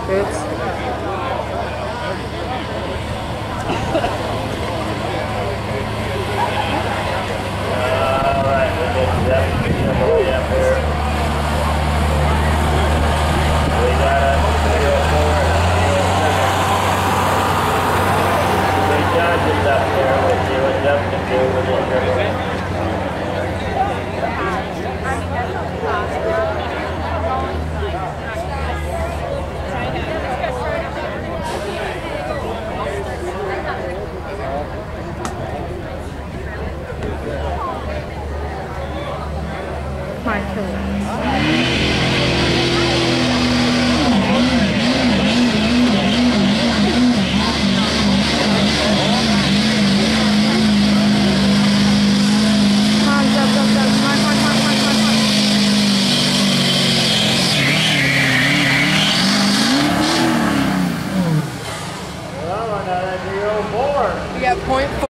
Fits. Alright, we'll get that way up there. We got a 304 and a 307. Three judges up there. We'll see what Justin do with it. My killer. Well, another 304. We got 0.4.